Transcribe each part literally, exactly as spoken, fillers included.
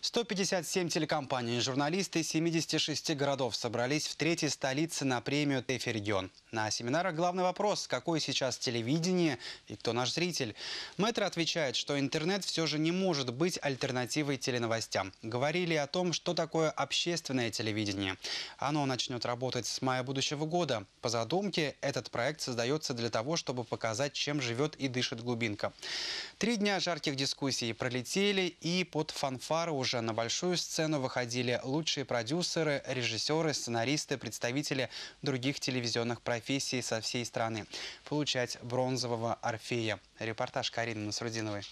сто пятьдесят семь телекомпаний и журналисты из семидесяти шести городов собрались в третьей столице на премию ТЭФИ регион. На семинарах главный вопрос – какое сейчас телевидение и кто наш зритель? Мэтр отвечает, что интернет все же не может быть альтернативой теленовостям. Говорили о том, что такое общественное телевидение. Оно начнет работать с мая будущего года. По задумке, этот проект создается для того, чтобы показать, чем живет и дышит глубинка. Три дня жарких дискуссий пролетели, и под фанфары уже на большую сцену выходили лучшие продюсеры, режиссеры, сценаристы, представители других телевизионных профессий со всей страны. Получать бронзового Орфея. Репортаж Карины Насрудиновой.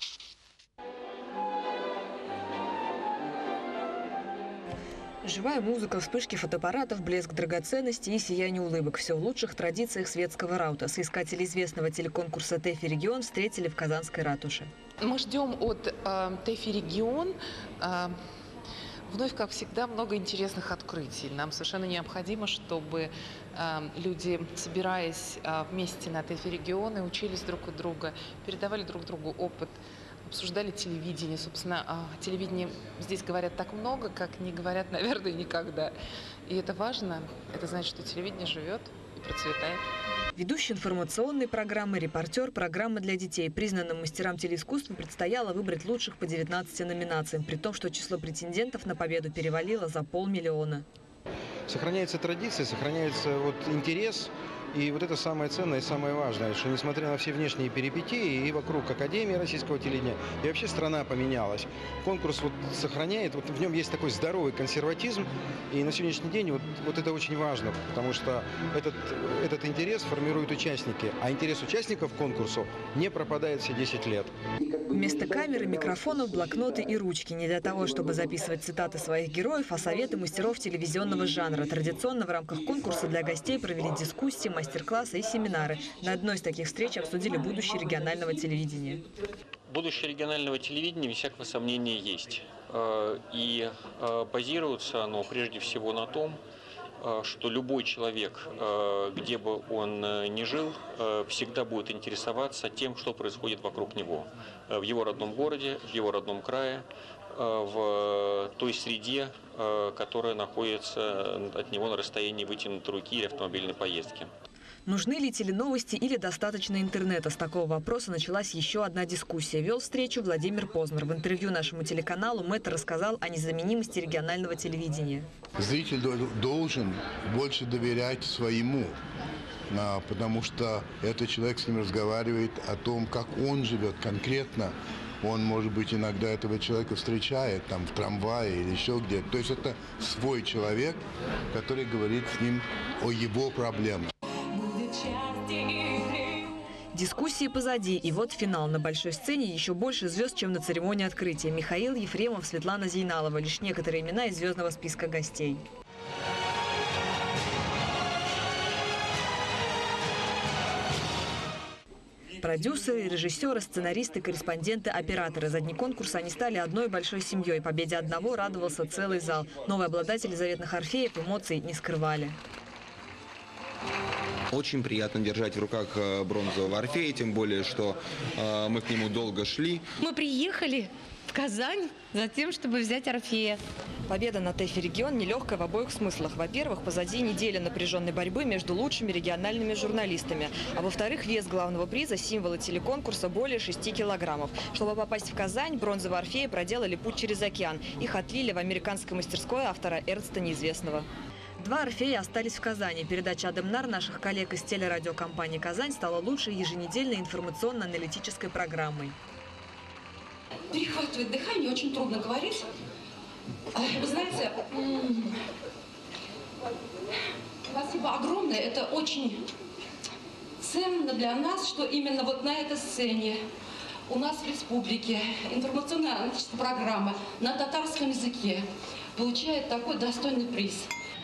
Живая музыка, вспышки фотоаппаратов, блеск драгоценностей и сияние улыбок. Все в лучших традициях светского раута. Соискатели известного телеконкурса ТЭФИ регион встретили в Казанской ратуше. Мы ждем от э, ТЭФИ регион э, вновь, как всегда, много интересных открытий. Нам совершенно необходимо, чтобы э, люди, собираясь э, вместе на ТЭФИ регионы, учились друг от друга, передавали друг другу опыт, обсуждали телевидение. Собственно, о телевидении здесь говорят так много, как не говорят, наверное, никогда. И это важно. Это значит, что телевидение живет и процветает. Ведущий информационной программы, репортер, программы для детей. Признанным мастерам телеискусства предстояло выбрать лучших по девятнадцати номинациям, при том, что число претендентов на победу перевалило за полмиллиона. Сохраняется традиция, сохраняется вот интерес. И вот это самое ценное и самое важное, что несмотря на все внешние перипетии и вокруг Академии российского телевидения, и вообще страна поменялась. Конкурс вот сохраняет, вот в нем есть такой здоровый консерватизм, и на сегодняшний день вот, вот это очень важно, потому что этот, этот интерес формируют участники, а интерес участников к конкурсу не пропадает все десять лет. Вместо камеры, микрофонов, блокноты и ручки. Не для того, чтобы записывать цитаты своих героев, а советы мастеров телевизионного жанра. Традиционно в рамках конкурса для гостей провели дискуссии, мастер-классы и семинары. На одной из таких встреч обсудили будущее регионального телевидения. Будущее регионального телевидения, без всякого сомнения, есть. И базируется оно прежде всего на том, что любой человек, где бы он ни жил, всегда будет интересоваться тем, что происходит вокруг него. В его родном городе, в его родном крае, в той среде, которая находится от него на расстоянии вытянутой руки или автомобильной поездки. Нужны ли теленовости или достаточно интернета? С такого вопроса началась еще одна дискуссия. Вел встречу Владимир Познер. В интервью нашему телеканалу мэтр рассказал о незаменимости регионального телевидения. Зритель должен больше доверять своему, потому что этот человек с ним разговаривает о том, как он живет конкретно. Он, может быть, иногда этого человека встречает там в трамвае или еще где-то. То есть это свой человек, который говорит с ним о его проблемах. Дискуссии позади, и вот финал. На большой сцене еще больше звезд, чем на церемонии открытия. Михаил Ефремов, Светлана Зейналова. Лишь некоторые имена из звездного списка гостей. Продюсеры, режиссеры, сценаристы, корреспонденты, операторы. За дни конкурса они стали одной большой семьей. Победе одного радовался целый зал. Новые обладатели заветных Орфеев эмоций не скрывали. Очень приятно держать в руках бронзового Орфея, тем более, что э, мы к нему долго шли. Мы приехали в Казань за тем, чтобы взять Орфея. Победа на ТЭФИ регион нелегкая в обоих смыслах. Во-первых, позади неделя напряженной борьбы между лучшими региональными журналистами. А во-вторых, вес главного приза, символа телеконкурса, более шести килограммов. Чтобы попасть в Казань, бронзового Орфея проделали путь через океан. Их отлили в американской мастерской автора Эрнста Неизвестного. Два Орфея остались в Казани. Передача «Адамнар» наших коллег из телерадиокомпании «Казань» стала лучшей еженедельной информационно-аналитической программой. Перехватывает дыхание, очень трудно говорить. Вы знаете, спасибо огромное. Это очень ценно для нас, что именно вот на этой сцене у нас в республике информационно-аналитическая программа на татарском языке получает такой достойный приз.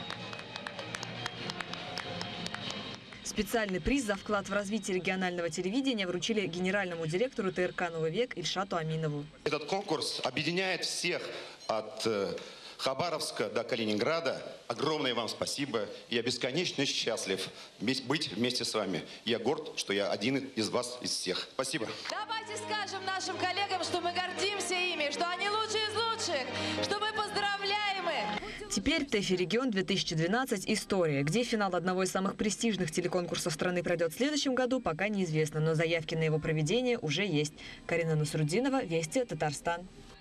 Специальный приз за вклад в развитие регионального телевидения вручили генеральному директору ТРК «Новый век» Ильшату Аминову. Этот конкурс объединяет всех от Хабаровска до Калининграда. Огромное вам спасибо. Я бесконечно счастлив быть вместе с вами. Я горд, что я один из вас, из всех. Спасибо. Давайте скажем нашим коллегам, что мы гордимся ими, что они лучшие из лучших, что мы поздравляем их. Теперь ТЭФИ-регион две тысячи двенадцать «История». Где финал одного из самых престижных телеконкурсов страны пройдет в следующем году, пока неизвестно, но заявки на его проведение уже есть. Карина Насрудинова, Вести, Татарстан.